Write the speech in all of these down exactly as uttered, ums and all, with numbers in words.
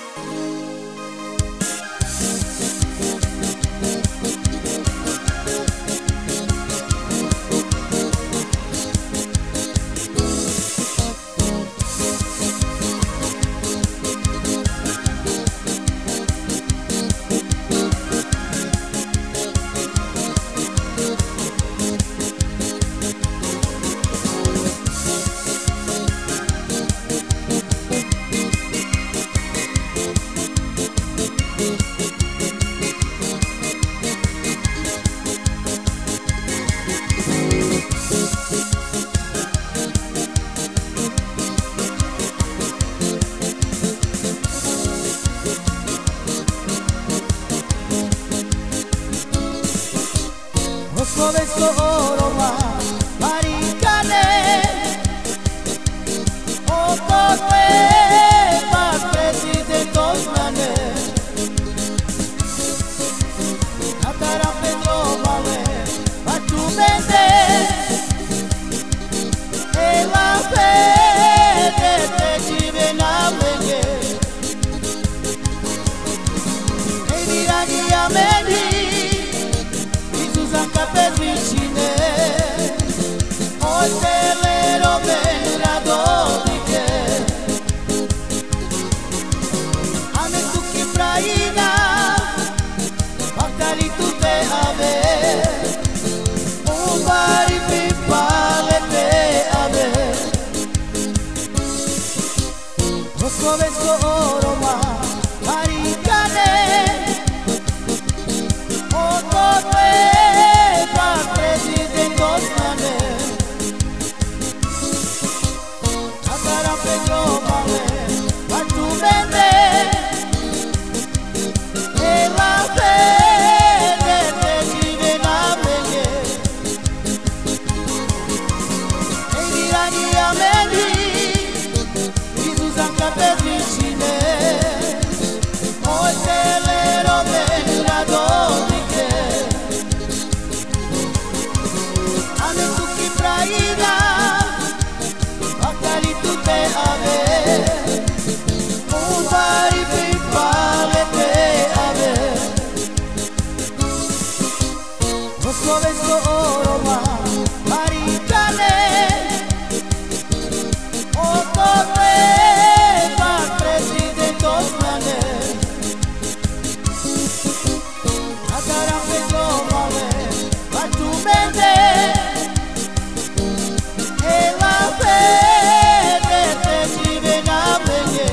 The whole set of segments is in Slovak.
Moscovesko oroma marikane Okotwe pas presidentos nane Natara Pedro Vale Batumende Ela fede te jive na menge Edirani ameni Capes vicine Hotelero venerato di che Ame tu chi praina Magari tu te ave Un vari pipale te ave Moscovesko oroma maricane Okotwe presidentos nane Natara Pedro Vale Batumende Ela fede te jive na menge Edirani ameni Izuzan capes vicine Hotelero venerato di che Ame tu chi praina Magari tu te ave Un vari pipale te ave Moscovesko oroma maricane Okotwe pas presidentos nane Natara Pedro Vale Batumende Ela fede te jive na menge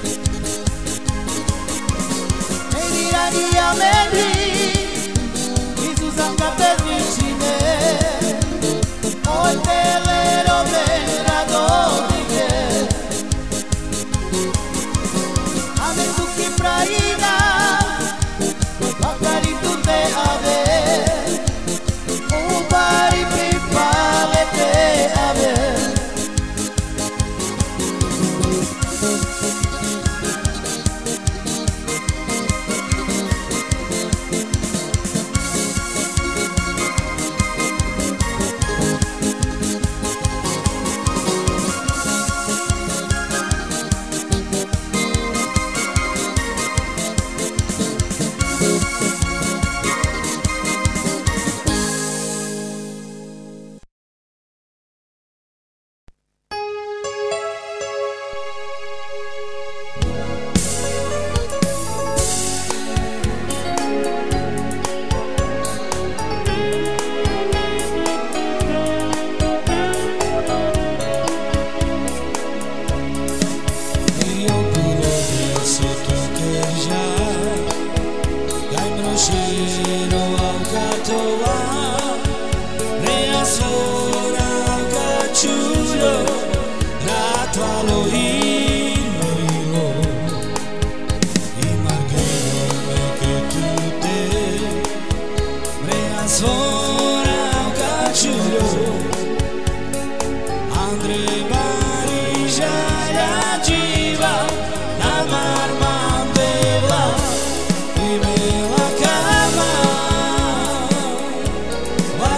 Edirani ameni Izuzan capes vicine Hotelero venerato di che Ame tu chi praina Magari tu te ave Un vari pipale te ave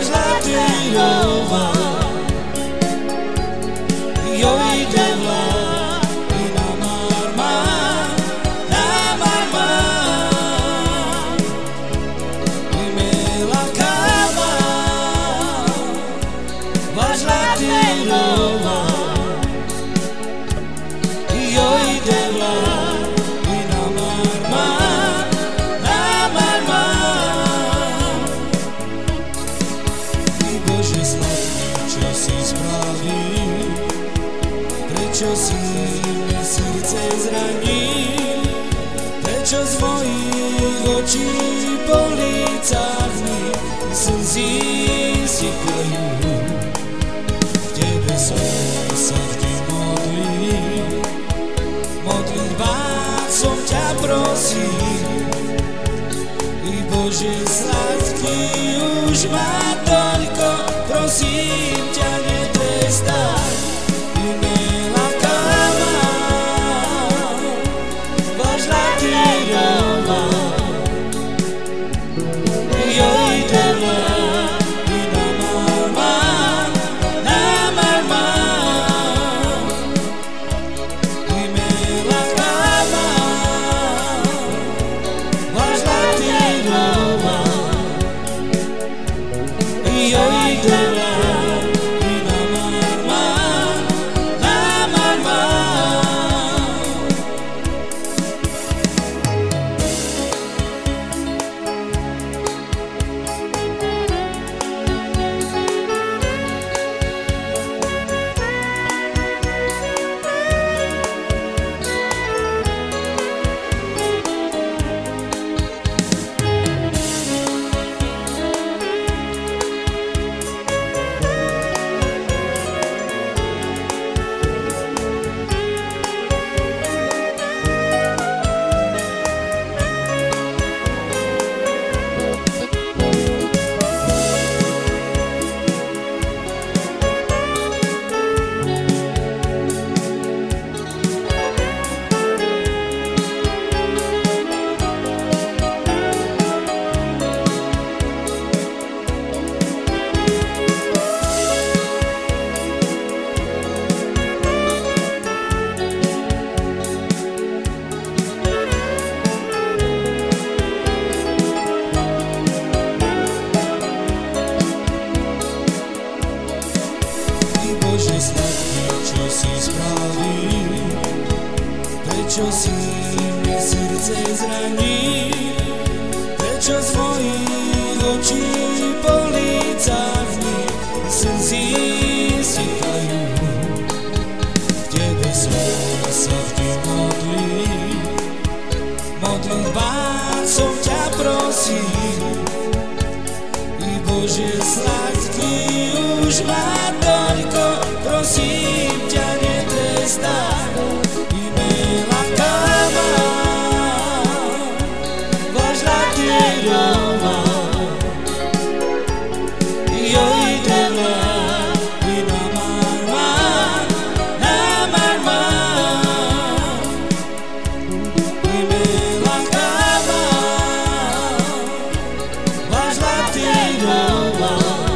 Yo y de idela i na marmar, na marmar. I Bože sladký, čo si spravil, prečo si mi srdce zranil, prečo z mojich očí po lícach mi slzy sypajú. Tebe som sa vždy modlil, modlitbách som ťa prosil. I Bože sladký, už ma toľko, prosím ťa, netrestaj. I milá káma, vážna ty doma. Jo idela i na marmar, na marmar. I milá káma, vážna ty doma. Jo idela i na marmar, na marmar. Bože sladký, čo si spravil, prečo si mi srdce zranil, prečo z mojich očí po lícach mi slzy sypajú. K Tebe som sa vždy modlil, modlitbách som ťa prosil. I Bože sladký, už ma toľko, prosím ťa, netrestaj. I milá káma, vážna ty doma. Jo idela i na marmar, na marmar. I milá káma, vážna ty doma.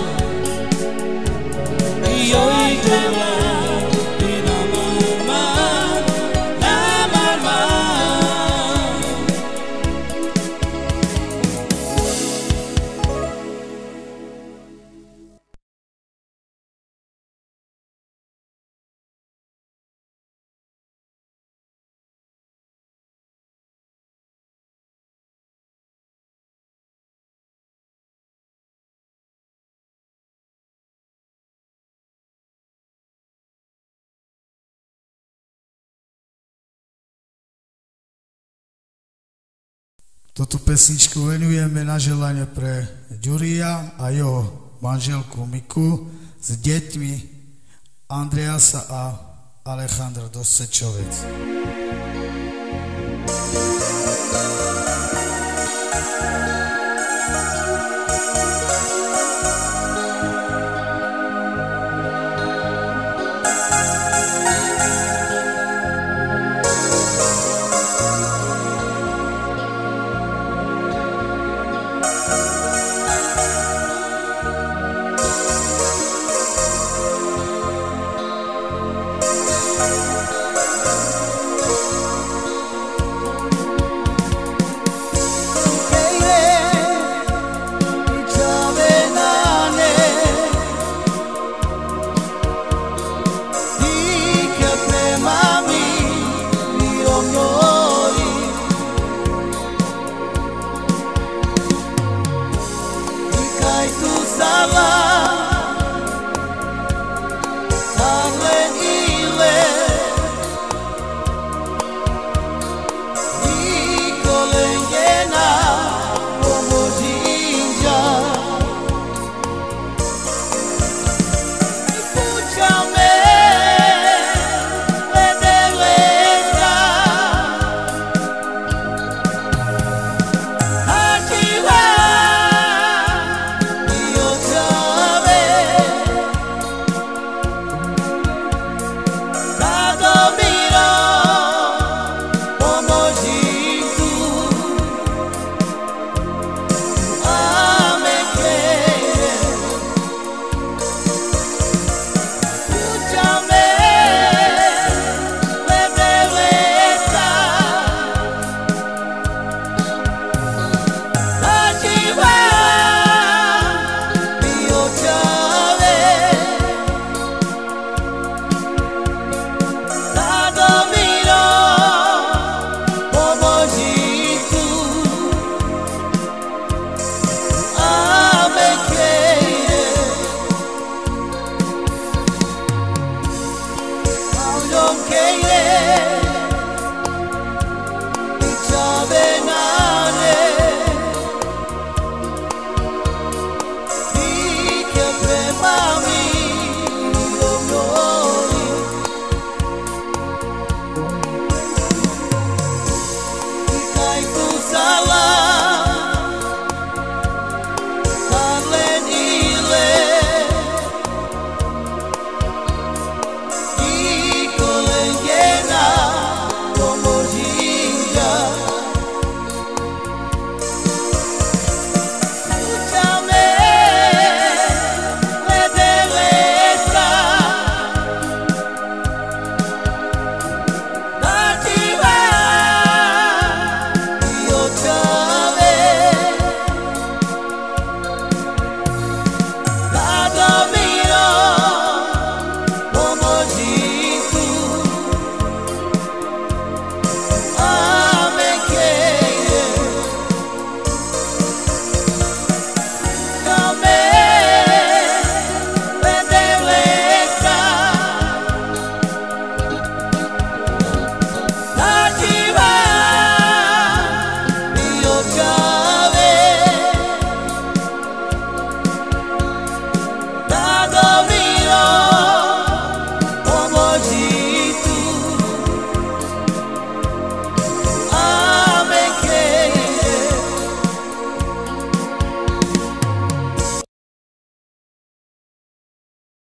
Jo idela i na marmar, na marmar. Toto pesničku venujeme na želanie pre Ďuria a jeho manželku Miku s deťmi Andreasa a Alejandra Dosečovec.